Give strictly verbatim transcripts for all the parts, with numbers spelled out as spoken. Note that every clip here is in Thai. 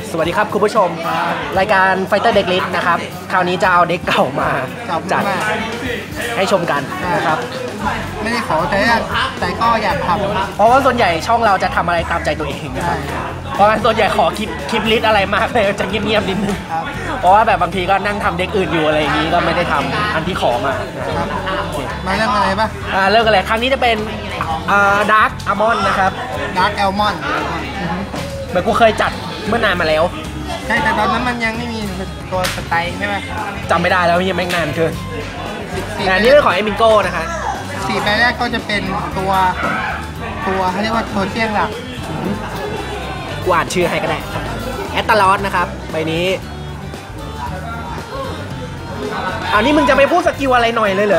สวัสดีครับคุณผู้ชมรายการ Fighter Deck List นะครับคราวนี้จะเอาเด็กเก่ามาจัดให้ชมกันนะครับไม่ได้ขอแต่แต่ก็อยากทำเพราะว่าส่วนใหญ่ช่องเราจะทำอะไรตามใจตัวเองนะครับเพราะว่าส่วนใหญ่ขอคลิปคลิปลิสต์อะไรมากเลยจะเงียบๆนิดนึงเพราะว่าแบบบางทีก็นั่งทำเด็กอื่นอยู่อะไรอย่างนี้ก็ไม่ได้ทำอันที่ขอมานะครับมาเรื่องอะไรปะอ่าเรื่องอะไรครั้งนี้จะเป็นอ่าดาร์กอัลมอนด์นะครับดาร์กอัลมอนด์เหมือนกูเคยจัดเมื่อนานมาแล้วใช่แต่ตอนนั้นมันยังไม่มีตัวสไตล์ใช่ไหมจำไม่ได้แล้วยังไม่นานเกินแต่อันนี้เป็นของเอมินโก้นะคะสี่ใบแรกก็จะเป็นตัวตัวเขาเรียกว่าตัวเชี่ยงหลักกูอ่านชื่อให้ก็ได้แอตตาลอสนะครับใบนี้อันนี้มึงจะไปพูดสกิลอะไรหน่อยเลยเหรอ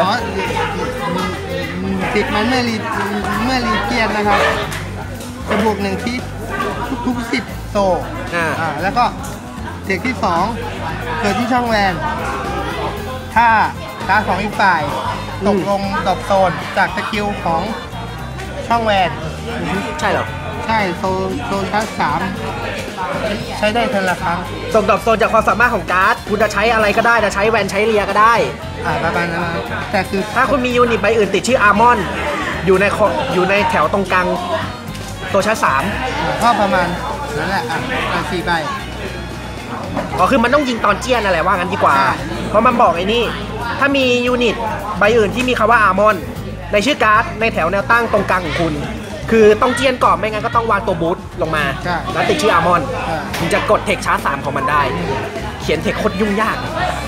ติดมันเมื่อรีเมื่อรีเกียนนะครับจะบวกหนึ่งที่ทุกสิบโซอ่าแล้วก็เด็กที่สองเกิดที่ช่องแวนถ้าตาของอีกฝ่ายตกลงดรอปโซนจากสกิลของช่องแวนใช่เหรอใช่โซนโซนชั้นสามใช้ได้เท่าละครั้งส่งดรอปโซนจากความสามารถของการ์ดคุณจะใช้อะไรก็ได้จะใช้แวนใช้เรียก็ได้อ่าประมาณนั้นแต่คือถ้าคุณมียูนิตใบอื่นติดชื่ออาร์มอนอยู่ในอยู่ในแถวตรงกลางตัวชั้นสามก็ประมาณนั่นแหละอ่ะสี่ใบอ๋อคือมันต้องยิงตอนเจี้ยนอะไรว่างั้นดีกว่าเพราะมันบอกไอ้นี่ถ้ามียูนิตใบอื่นที่มีคำว่าอาร์มอนในชื่อการ์ดในแถวแนวตั้งตรงกลางของคุณคือต้องเจี้ยนก่อนไม่งั้นก็ต้องวางตัวบูทลงมาแล้วติดชื่ออาร์มอนถึงจะกดเทคชาร์จสามของมันได้เขียนเทคโคตรยุ่งยาก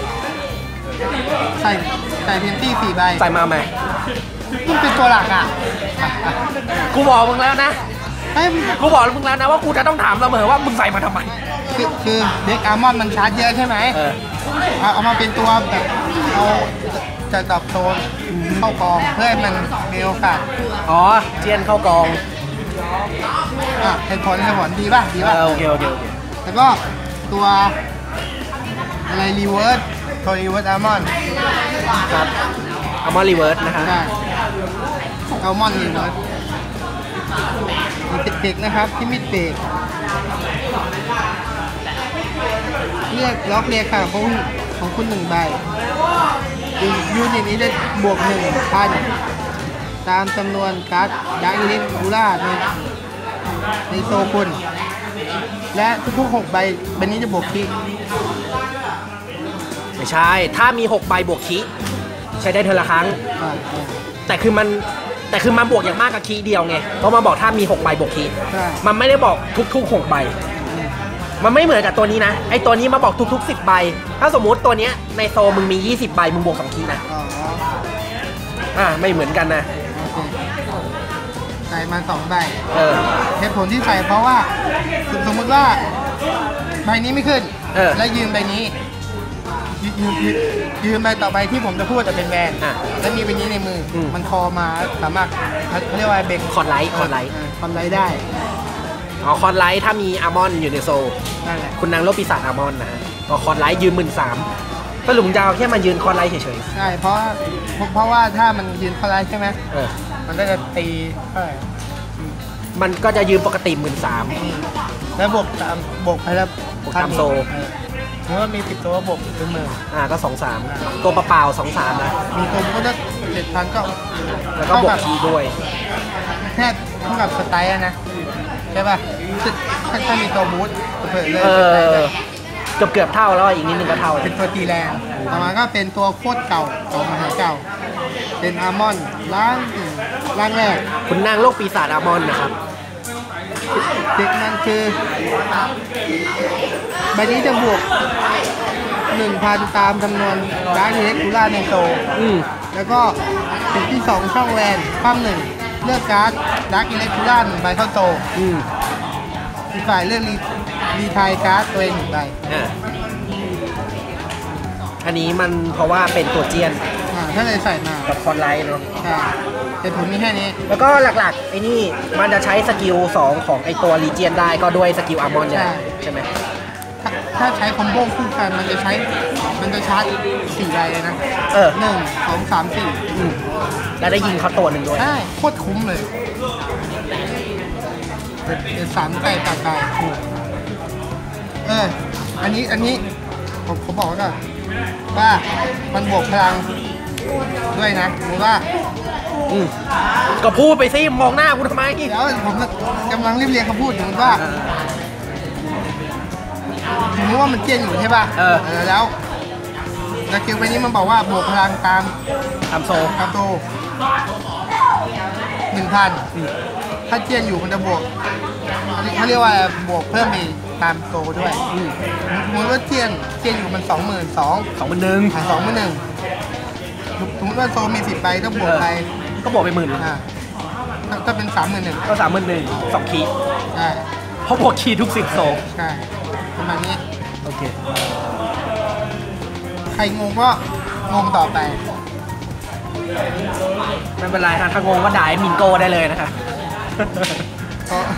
ใส่ใส่เพนตี้สี่ใบใส่มาไหมมึงเป็นตัวหลักอ่ะกูบอกมึงแล้วนะกูบอกมึงแล้วนะว่ากูจะต้องถามเสมอว่ามึงใส่มาทำไมคือคือเด็กอาร์มอนมันชาร์จเยอะใช่ไหมเอามาเป็นตัวแบบเอาจะตอบโซนเข้ากองเพื่อให้มันมีโอกาสอ๋อเจียนเข้ากองอ่ะเหตุผลเหตุผลดีป่ะดีป่ะโอเคโอเคโอเคแล้วก็ตัวอะไรรีเวิร์สตัวรีเวิร์สอาร์มอนครับอาร์มอนรีเวิร์สนะครับใช่อาร์มอนรีเวิร์สมีเด็กๆนะครับที่มิดเบรกเลือกล็อกเรียกค่ะของของคุณหนึ่งใบยูนิตนี้ได้บวกหนึ่งพันตามจำนวนการ์ดดาร์กลิฟบูล่าในในโซคุณและทุกๆหกใบใบนี้จะบวกคิไม่ใช่ถ้ามีหกใบบวกคิใช้ได้เทอละครั้งแต่คือมันแต่คือมันบวกอย่างมากกับคีย์เดียวไงเพราะมาบอกถ้ามีหกใบบวกคีย์มันไม่ได้บอกทุกๆหกใบมันไม่เหมือนกับตัวนี้นะไอตัวนี้มาบอกทุกๆสิบใบถ้าสมมุติตัวเนี้ยในโซมึงมียี่สิบใบมึงบวกสองคีย์นะอ่าไม่เหมือนกันนะใส่มาสองใบเออเหตุผลที่ใส่เพราะว่าสมมติว่าใบนี้ไม่ขึ้นแล้วยืมใบนี้ยืมยืมใบต่อไปที่ผมจะพูดจะเป็นแวนแล้วมีใบนี้ในมือมันคอมาสามารถเขาเรียกว่าเบงคอนไลท์คอนไลท์คอนไลท์ได้อ๋อคอนไลท์ถ้ามีอาร์มอนอยู่ในโซคุณนางโลปีศาจอาร์มอนนะฮะอ๋อคอนไลท์ยืมหมื่นสามก็หลุมยาวแค่มายืนคอนไลท์เฉยๆใช่เพราะเพราะว่าถ้ามันยืนคอนไลท์ใช่ไหมเออมันก็จะตีเท่าไหร่มันก็จะยืมปกติหมื่นสามแล้วบวกตามบวกไปแล้วตามโซเพราะว่ามีติดตัวบวกเป็นหมื่นอ่าก็สองสามตัวเปล่าสองสามนะมีตัวก็จะเจ็ดพันก็แล้วก็บวกคีด้วยแค่เท่ากับสไตล์นะใช่ป่ะถ้ามีตัวบูทเปิดเลยเกือบเกือบเท่าแล้วอีกนิดนึงก็เท่าเป็นตัวตีแรงต่อมาก็เป็นตัวโคตรเก่าของมหาเก่าเป็นอาร์มอนล่างล่างแรกคุณนางโลกปีศาจอาร์มอนนะครับเด็กมันคือใบนี้จะบวก หนึ่งพัน ตามจำนวนดาร์กเล็กบูล่าในโซแล้วก็จุดที่สองช่องแวนความหนึ่งเลือกการ์ดดาร์กอิเล็กทูล่าหนึ่งใบเข้าโซอีกฝ่ายเลือกรีรีไทยการ์ดตัวเองหนึ่งใบอันนี้มันเพราะว่าเป็นตัวเจียนถ้าเลยใส่มากับคอนไลท์เนาะใช่แต่ผมมีแค่นี้แล้วก็หลักๆไอ้นี่มันจะใช้สกิลสองของไอตัวรีเจียนได้ก็ด้วยสกิลอาร์มอนใช่ไหมถ้าใช้คอมโบคู่กันมันจะใช้มันจะชาร์จสี่ใบเลยนะเออหนึ่งสองสามสี่แล้วได้ยิงเขาตัวหนึ่งด้วยใช่โคตรคุ้มเลยเป็นสามไก่ตาไก่เอออันนี้อันนี้ผมผมบอกไว้ก่อนว่ามันบวกพลังด้วยนะหรือว่าอืมก็พูดไปสิมองหน้ากูทำไมเดี๋ยวผมกำลังรีบเรียงคำพูดอยู่ว่าสมมติว่ามันเจียนอยู่ใช่ป่ะเออแล้วสกิลไปนี้มันบอกว่าบวกพลังตามทำโซตามโตหนึ่งพันถ้าเจียนอยู่มันจะบวกเขาเรียกว่าบวกเพิ่มอีกตามโตด้วยสมมติว่าเจียนเจียนอยู่มันสองหมื่นสองสองเป็นหนึ่งหารสองเป็นหนึ่งสมมติว่าโซมีสิบใบต้องบวกไปก็บอกไปหมื่นอ่าก็เป็นสามหมื่นหนึ่งก็สามหมื่นหนึ่งสองขีดใช่เพราะบวกขีดทุกสิบโซใช่ประมาณนี้โอเคใครงงก็งงต่อไปไม่เป็นไรครับถ้างงก็ด่าไอ้มิงโก้ได้เลยนะคะต่อ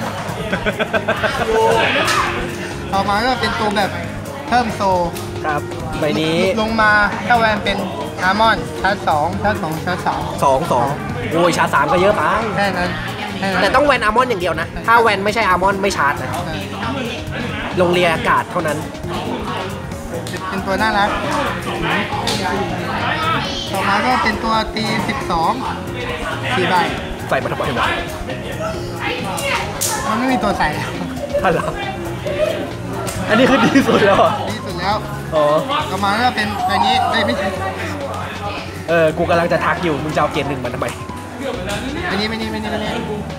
ต่อมาก็เป็นตัวแบบเพิ่มโซครับใบนี้ลงมาถ้าแวนเป็นอาร์มอนชาร์จสองชาร์จสองชาร์จสามสองสองโอ้ยชาร์จสามก็เยอะไปแค่นั้นแค่นั้นแต่ต้องแวนอาร์มอนอย่างเดียวนะ ถ้าแวนไม่ใช่อาร์มอนไม่ชาร์จนะใช่ลงเรียอากาศเท่านั้นเป็นตัวน่ารักต่อมาก็เป็นตัวตีสิบสองสี่ใบใส่มาทำไมวะมันไม่มีตัวใส่ท่านเหรออันนี้คือดีสุดแล้วเหรอดีสุดแล้วอ๋อต่อมาก็เป็นตัวนี้ไม่ไม่ใช่เออ กูกำลังจะทักอยู่ มึงจะเอาเกณฑ์หนึ่งมันทำไมอันนี้ไม่นี่ไม่นี่ไม่นี่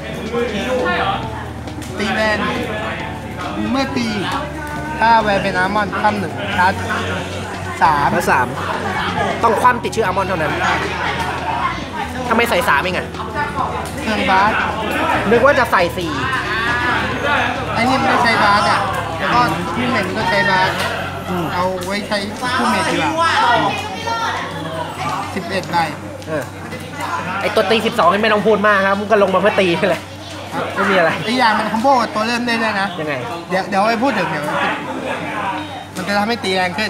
ตีแวนเมื่อตีถ้าแวนเป็นอาร์มอนคำหนึ่งชาร์จสามแล้วสามต้องคว่ำติดชื่ออาร์มอนเท่านั้นทำไมใส่สามเองอะเครื่องบาสนึกว่าจะใส่สี่ไอ้นี่มันไม่ใช้บาสอ่ะแล้วก็คู่เมทมันก็ใช้บาสเอาไว้ใช้คู่เมทดีกว่าสิบเอ็ดใบเออ ไอตัวตีสิบสองนี่ไม่ต้องพูดมากครับ มึงก็ลงมาเพื่อตีเลยไม่มีอะไรไอ้อย่างมันคอมโบกับตัวเริ่มได้ด้วยนะยังไงเดี๋ยวเดี๋ยวไว้พูดถึงเดี๋ยวมันจะทำให้ตีแรงขึ้น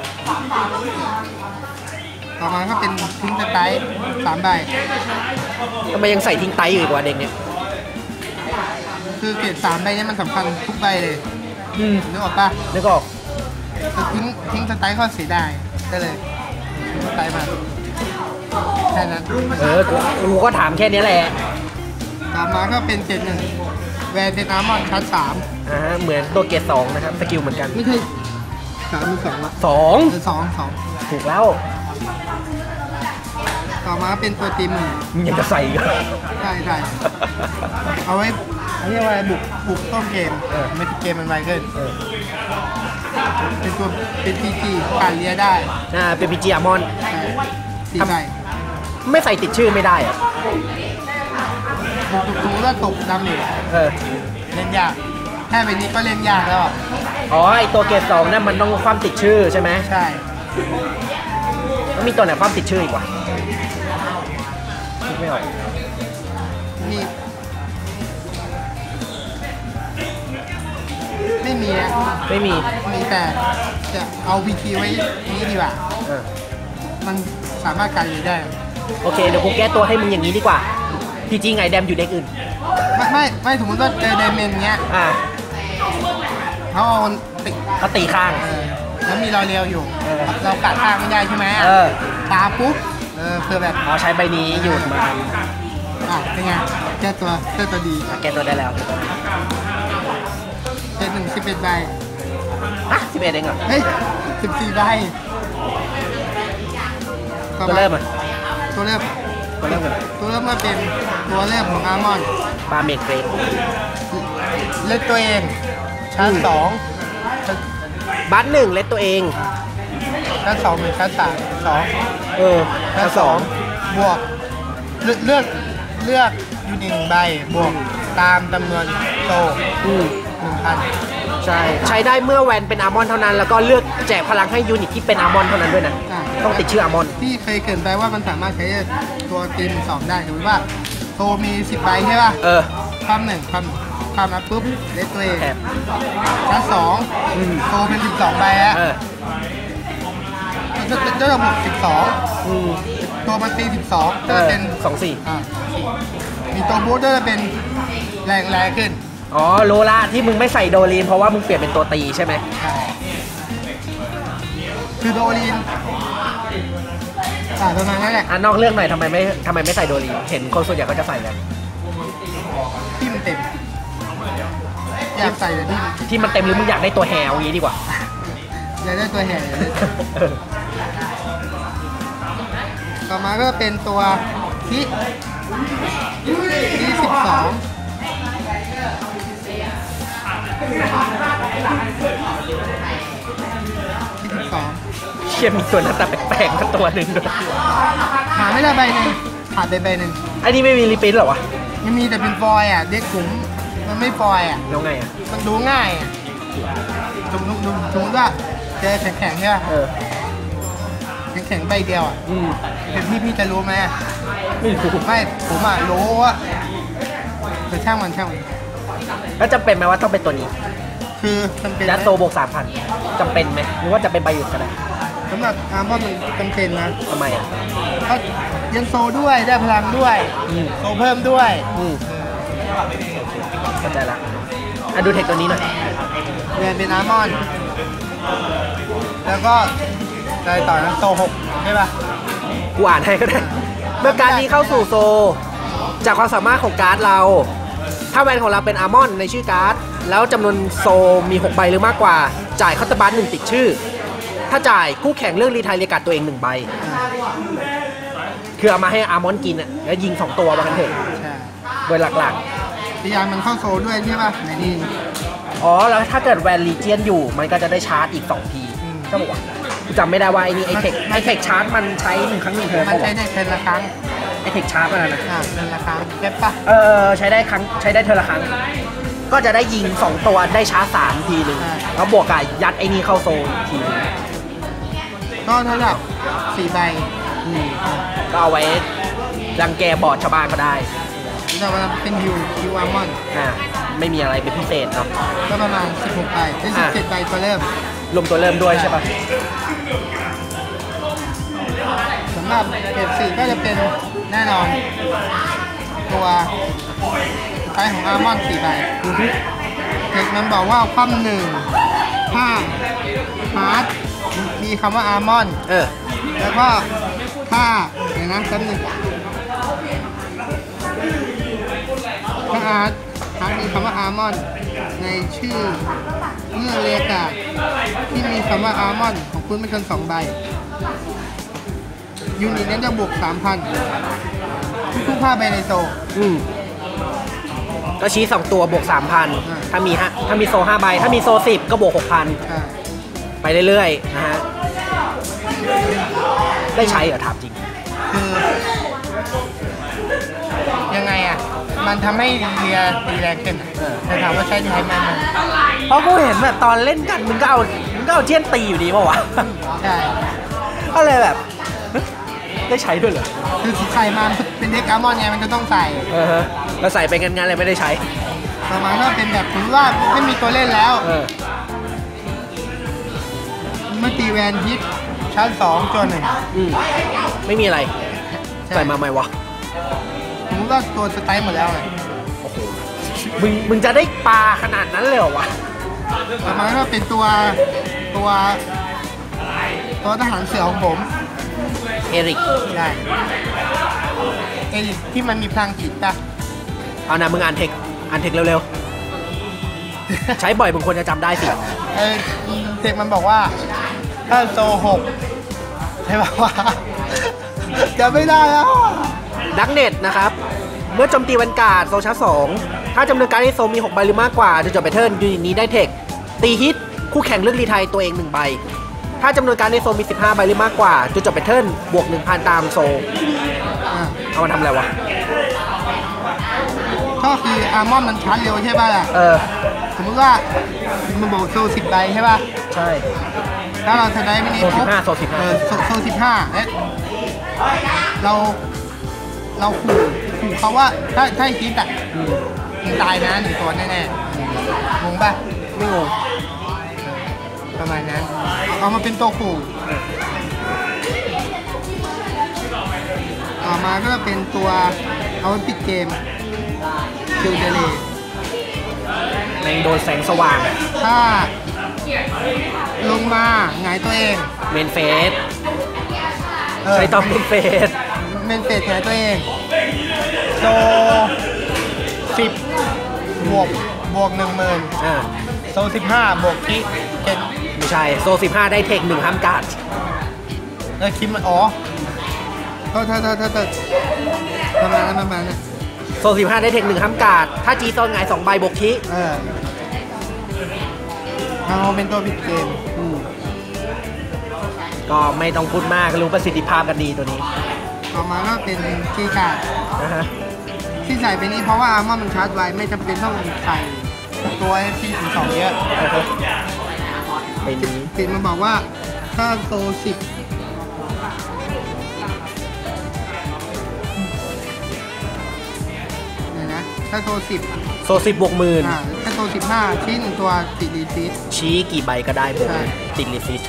ต่อมาก็เป็นทิ้งสไตล์สามใบทำไมยังใส่ทิ้งไตอยู่อีกวะเด็กเนี่ยคือเกรดสามใบนี้มันสำคัญทุกใบเลยอืมนึกออกปะนึกออกจะทิ้งทิ้งสไตล์ก็เสียดายก็เลยทิ้งสไตล์มาแค่นั้นเออ กูกูก็ถามแค่นี้แหละต่อมาก็เป็นเกรดหนึ่งแวนเป็นอาร์มอนชั้นสามอ่าฮะเหมือนตัวเกตสองนะครับ สกิลเหมือนกันไม่ใช่สามหรือสองละสองหรือสองสองถูกแล้วต่อมาเป็นตัวตีมือมึงยังจะใส่อีกเหรอใช่ใช่เอาไว้อันนี้ว่าบุกบุกต้นเกมเออไม่เกมมันไวขึ้นเออเป็นตัวเป็นพีจีการเลียได้อ่า เป็นพีจีอาร์มอนใช่สี่ใบไม่ใส่ติดชื่อไม่ได้อะบุกบุกบุกแล้วตกดำอยู่เออเล่นยากแค่ใบนี้ก็เล่นยากแล้วอะอ๋อ ไอตัวเกตสองนั่นมันต้องความติดชื่อใช่ไหมใช่แล้วมีตัวไหนความติดชื่ออีกวะคิดไม่ออกนี่ไม่มีนะไม่มีมีแต่จะเอาพีจีไว้นี้ดีกว่าเออมันสามารถการเลียได้โอเค เดี๋ยวกูแก้ตัวให้มึงอย่างนี้ดีกว่า พีจีไงแดมอยู่เด็กอื่นไม่ไม่ไม่สมมติว่าเจอเดเมนเงี้ยอ่าเขาเอาติเขาตีข้างเออแล้วมีเราเรียวอยู่เออเรากัดทางไม่ได้ใช่ไหมเออตาปุ๊บเออเพื่อแบบอ๋อใช้ใบนี้หยุดมาอ่ะเป็นไงแก้ตัวแก้ตัวดีแก้ตัวได้แล้วเป็นหนึ่งสิบเอ็ดใบอ่ะสิบเอ็ดเองเหรอเฮ้ยสิบสี่ใบตัวเริ่มอ่ะตัวเริ่มตัวเริ่มกันตัวเริ่มมาเป็นตัวเริ่มของอาร์มอนปาเมกเกรดเล่นตัวเองชาร์จสองบัตหนึ่งเล็ดตัวเองชาร์จสองหรือชาร์จสามสองเออชาร์จสองบวกเลือกเลือกเลือกยูนิตหนึ่งใบบวกตามจำนวนโตอืมหนึ่งพันใช่ ใช้ได้เมื่อแวนเป็นอาร์มอนเท่านั้น แล้วก็เลือกแจกพลังให้ยูนิตที่เป็นอาร์มอนเท่านั้นด้วยนะ ต้องติดชื่ออาร์มอนที่เคยเกรินไปว่ามันสามารถใช้ตัวตีมสองได้สมมติว่าโตมีสิบใบใช่ป่ะเออความหนึ่งความความนับปุ๊บเล่นตัวเองแอบชาร์จสองอืมโตเป็นสิบสองใบแล้วเออจะจะจะระบบสิบสองอืมตัวมันตีสิบสองเอจะอเป็นสองสี่อ่ามีตัวบูสต์ก็จะเป็นแรงแรงขึ้นอ๋อโลละที่มึงไม่ใส่โดลีนเพราะว่ามึงเปลี่ยนเป็นตัวตีใช่ไหมใช่คือโดลีนอ่าประมาณนั้นแหละอ่ะนอกเรื่องหน่อยทำไมไม่ทำไมไม่ใส่โดลีนเห็นคนส่วนใหญ่เขาจะใส่กันที่มันเต็มอยากใส่เลยที่ที่มันเต็มหรือมึงอยากได้ตัวแฮร์อย่างนี้ดีกว่าอยากได้ตัวแฮร์ต่อมาก็เป็นตัวที่ที่สิบสองที่สิบสองเชี่ยมีตัวหน้าตาแปลกๆมาตัวหนึ่งด้วยหาไม่ได้ใบหนึ่งขาดไปใบหนึ่งไอ้นี่ไม่มีรีพินหรอวะยังมีแต่เป็นฟอยอ่ะเด็กขุมมันไม่ฟอยอ่ะแล้วไงอ่ะมันดูง่ายอ่ะถุงถุงถุงถุงก็เจอแข็งๆใช่ป่ะเออแข็งๆใบเดียวอ่ะอืมเป็นพี่พี่จะรู้ไหมไม่รู้ไม่ผมอ่ะรู้ว่าแต่ช่างมันช่างมันแล้วจำเป็นไหมว่าต้องเป็นตัวนี้คือจำเป็นดัตโซบวกสามพันจำเป็นไหมหรือว่าจะเป็นใบหยุดก็ได้สำหรับอาร์มว่ามันจำเป็นนะทำไมอ่ะเพราะยังโซด้วยได้พลังด้วยโซเพิ่มด้วยเข้าใจละอ่ะดูเทคตัวนี้หน่อยเรียนเป็นอาร์มอนแล้วก็ใจต่อนั้นโซหกใช่ป่ะกูอ่านให้ก็ได้เมื่อการนี้เข้าสู่โซจากความสามารถของการ์ดเราถ้าแวนของเราเป็นอาร์มอนในชื่อการ์ดแล้วจำนวนโซมีหกใบหรือมากกว่าจ่ายคอร์ตบัสหนึ่งติดชื่อถ้าจ่ายคู่แข่งเรื่องรีไทเรียกัดตัวเองหนึ่งใบคือเอามาให้อาร์มอนกินอ่ะแล้วยิงสองตัวมากันเถอะโดยหลักๆพยายามมันเข้าโซด้วยใช่ป่ะไหนนี่อ๋อแล้วถ้าเกิดแวนลีเจียนอยู่มันก็จะได้ชาร์จอีกสองทีก็บอกว่าจำไม่ได้ว่าไอ้นี่ไอเทคไอเทคชาร์จมันใช้หนึ่งครั้งหนึ่งเทิร์นมันใช้ได้เทิร์นละครั้งไอเทคชาร์จมันนะอ่าเทิร์นละครั้งเก็บปะเออใช้ได้ครั้งใช้ได้เทิร์นละครั้งก็จะได้ยิงสองตัวได้ชาร์จสามทีหนึ่งแล้วบวกกับยัดไอ้นี่เข้าโซนทีนึงก็เท่ากับสี่ใบก็เอาไว้รังแกบอร์ดชาวบ้านก็ได้แต่ว่าเป็นยูยูอาร์มอนอ่าไม่มีอะไรเป็นพิเศษเนาะก็ประมาณสิบหกใบเป็นสิบเจ็ดใบตัวเริ่มรวมตัวเริ่มด้วยใช่ป่ะสำหรับเกรดสี่ก็จะเป็นแน่นอนตัวไซส์ของอาร์มอนสี่ใบเด็กมันบอกว่าคว่ำหนึ่งห้าฮาร์ดมีคำว่าอาร์มอนเออแล้วก็ถ้าอย่างนั้นจำหนึ่งถ้าอาร์ตฮาร์ดมีคำว่าอาร์มอนในชื่อเมื่อเรียกาที่มีคำว่าอาร์มอนของคุณไม่เกินสองใบยูนิตนั้นจะบวกสามพันทุกๆห้าใบในโซอืมก็ชี้สองตัวบวกสามพันถ้ามีฮะถ้ามีโซห้าใบถ้ามีโซสิบก็บวกหกพันไปเรื่อยๆนะฮะได้ใช้เหรอถามจริงคือยังไงอ่ะมันทำให้เรียตีแรงขึ้นแต่ถามว่าใช้ใช้ไหมมันเพราะกูเห็นแบบตอนเล่นกันมึงก็เอามึงก็เอาเทียนตีอยู่ดีป่าวะใช่ก็เลยแบบได้ใช้ด้วยเหรอคือใส่มาเป็นเด็กอาร์มอนไงมันจะต้องใส่เออเราใส่ไปงานๆเลยไม่ได้ใช้ประมาณว่าเป็นแบบถือว่าไม่มีตัวเล่นแล้วเมื่อตีแวนฮิตชั้นสองจนหนึ่งไม่มีอะไรใส่มาใหม่วะผมว่าตัวสไตล์หมดแล้วเลยโอ้โหมึงมึงจะได้ปลาขนาดนั้นเลยเหรอวะประมาณว่าเป็นตัวตัวตัวทหารเสือของผมเอริกใช่เอริกที่มันมีพลังจิตป่ะเอานะมึงอ่านเทคอ่านเทคเร็วๆใช้บ่อยมึงควรจะจำได้สิเออเทคมันบอกว่าถ้าโซหกใช่ป่ะว่าจะไม่ได้แล้วดักเน็ตนะครับเมื่อโจมตีวันการ์ดโซชาร์จสองถ้าจำนวนการ์ดในโซมีหกใบหรือมากกว่าจะจบไปเทิร์นยูนิตนี้ได้เทคตีฮิตคู่แข่งเลือกรีไทตัวเองหนึ่งใบถ้าจำนวนการ์ดในโซมีสิบห้าใบหรือมากกว่าจะจบไปเทิร์นบวก หนึ่งพัน ตามโซเอามาทำอะไรวะก็คืออาร์มอนมันชาร์จเร็วใช่ป่ะล่ะเออสมมติว่ามันบอกโซสิบใบใช่ป่ะใช่ถ้าเราจะได้ไม่ได้โซสิบห้าโซสิบห้าเออโซสิบห้าเอ๊ะเราเราขู่ขู่เขาว่าถ้าถ้าคิดอ่ะมึงตายนะหนึ่งตัวแน่ๆงงป่ะไม่งงประมาณนั้นเอามาเป็นตัวขู่ต่อมาก็เป็นตัวเอาไว้ปิดเกมคิวเดเลแรงโดนแสงสว่างถ้าลงมาหงายตัวเองเมนเฟสเออใช้ตอมเมนเฟสเมนเฟสหงายตัวเองโซสิบบวกบวกหนึ่งหมื่นอ่าโซสิบห้าบวกคิเจ็ดไม่ใช่โซสิบห้าได้เทคหนึ่งห้ามการ์ดเออคิดมันอ๋อโทษโทษโทษโทษโทษประมาณนั้นประมาณนั้นโซสิบห้าได้เทคหนึ่งห้ามการ์ดถ้าจีโซนไงสองใบบวกคิเออเอาเป็นตัวผิดเกมอืมก็ไม่ต้องพูดมากรู้ประสิทธิภาพกันดีตัวนี้ต่อมาก็เป็นคีย์การ์ดนะฮะที่ใส่ไปนี้เพราะว่าอาร์มอนมันชาร์จไวไม่จำเป็นต้องใส่ตัวที่ถึงสองเยอะเป็นนี้ปิดมาบอกว่าถ้าโซสิบเนี่ยนะถ้าโซสิบโซสิบบวกหมื่นอ่าถ้าโซสิบห้าชิ้นหนึ่งตัวติดดีซีชี้กี่ใบก็ได้บวกใช่ติดลิฟิช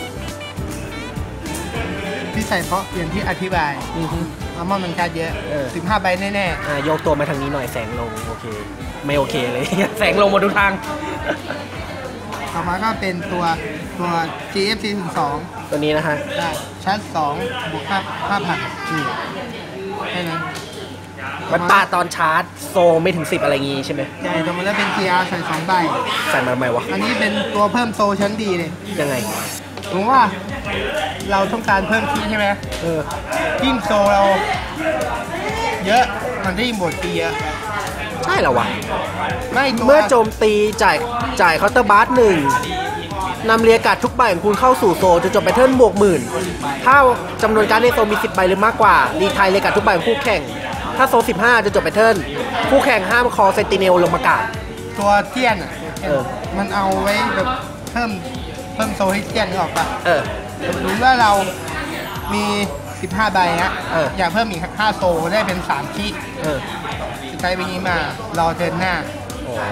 ที่ใส่เพราะอย่างที่อธิบายอือฮึอาร์มอนมันชาร์จเยอะเออสิบห้าใบแน่อ่ายกตัวมาทางนี้หน่อยแสงลงโอเค ไม่โอเคเลย แสงลงหมดทุกทางๆต่อมาก็เป็นตัวตัว จี เอฟ ซี ถึงสองตัวนี้นะฮะได้ชาร์จสองบวกห้าห้าพันอืมแค่นั้นมันปาดตอนชาร์จโซไม่ถึงสิบอะไรงี้ใช่ไหมใช่ต่อมาแล้วเป็น จี อาร์ ใส่สองใบใส่มาทำไมวะอันนี้เป็นตัวเพิ่มโซชั้นดีเลยยังไงผมว่าเราต้องการเพิ่มคีย์ใช่ไหมเออยิ่งโซเรา เยอะมันจะยิ่งบวกคีย์เยอะใช่เหรอวะไม่ตัวเมื่อโจมตีจ่ายจ่ายเคาน์เตอร์บาร์หนึ่งนำเรียกการ์ดทุกใบของคุณเข้าสู่โซจะจบแพทเทิร์นบวกหมื่นถ้าจำนวนการ์ดในโซมีสิบใบหรือมากกว่ารีไทายเรียกการ์ดทุกใบของคู่แข่ง ถ้าโซสิบห้าจะจบแพทเทิร์นคู่แข่งห้ามคอเซนติเนลลงมากาดตัวเทียนอ่ะเออมันเอาไว้แบบเพิ่มเพิ่มโซให้เทียนนึกออกปะเออหรือว่าเรามีสิบห้าใบนะเอออยากเพิ่มอีกห้าโซได้เป็นสามคีย์เออใช้ไปนี้มารอเทิร์นหน้าโอ้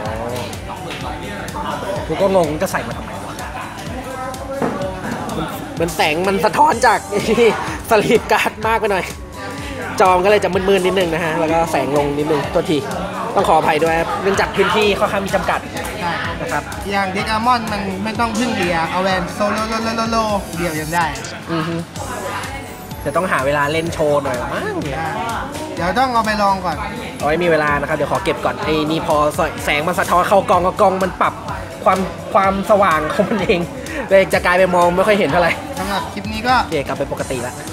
กูก็งงจะใส่มาทำไมวะมันมันแสงมันสะท้อนจาก สลีปการ์ดมากไปหน่อย จอมก็เลยจะมึนๆนิดนึงนะฮะ แล้วก็แสงลงนิดนึงตัวที ต้องขออภัยด้วยเนื่องจากพื้นที่ค่อนข้างมีจำกัดใช่นะครับอย่างเด็กอาร์มอนมันไม่ต้องพึ่งเดียเอาแวนโซโลโลโลโลโลเดียวยังได้อือฮึเดี๋ยวต้องหาเวลาเล่นโชว์หน่อยมั้งเนี่ยเดี๋ยวต้องเอาไปลองก่อนเอาไว้มีเวลานะครับ เดี๋ยวขอเก็บก่อนไอ้นี่พอแสงมันสะท้อนเข้ากองกับกองมันปรับความความสว่างของมันเองเลยจะกลายไปมองไม่ค่อยเห็นเท่าไหร่สำหรับคลิปนี้ก็โอเคกลับไปปกติแล้ว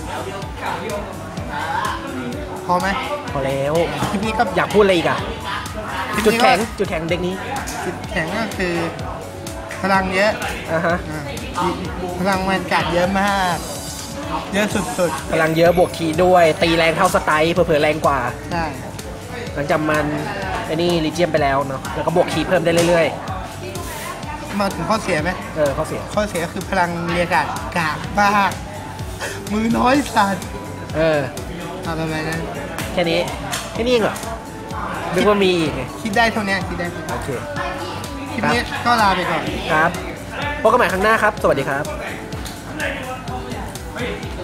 พอไหมพอแล้วคลิปนี้ก็อยากพูดอะไรอีกอ่ะ จุดแข็งจุดแข็งเด็กนี้จุดแข็งก็คือ พลังเยอะอ่าฮะอ่าพลังแวนการ์ดเยอะมาก เยอะสุดพลังเยอะบวกคีย์ด้วย ตีแรงเท่าสไตล์เผื่อๆแรงกว่าๆใช่หลังจากมันไอ้นี่ลิเจียมไปแล้วเนาะแล้วก็บวกคีย์เพิ่มได้เรื่อยมาถึงข้อเสียไหมๆ เออเขาเสียข้อเสียคือพลังเรียกการ์ดกากบ้ากมือน้อยสัตว์เออเอาประมาณนั้นแค่นี้แค่นี้เองเหรอนึกว่ามีอีกไงคิดได้เท่านี้คิดได้โอเคคลิปนี้ก็ลาไปก่อนครับพบกันใหม่ครั้งหน้าครับ สวัสดีครับ